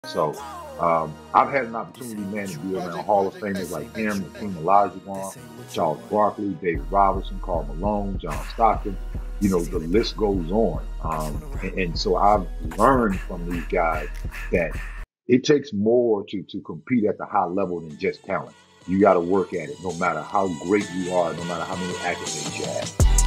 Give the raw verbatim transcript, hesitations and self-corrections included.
So um, I've had an opportunity, man, to be around Hall of Famers like him, Hakeem Olajuwon, Charles Barkley, David Robinson, Karl Malone, John Stockton. You know, the list goes on. Um, and, and so I've learned from these guys that it takes more to to compete at the high level than just talent. You got to work at it, no matter how great you are, no matter how many accolades you have.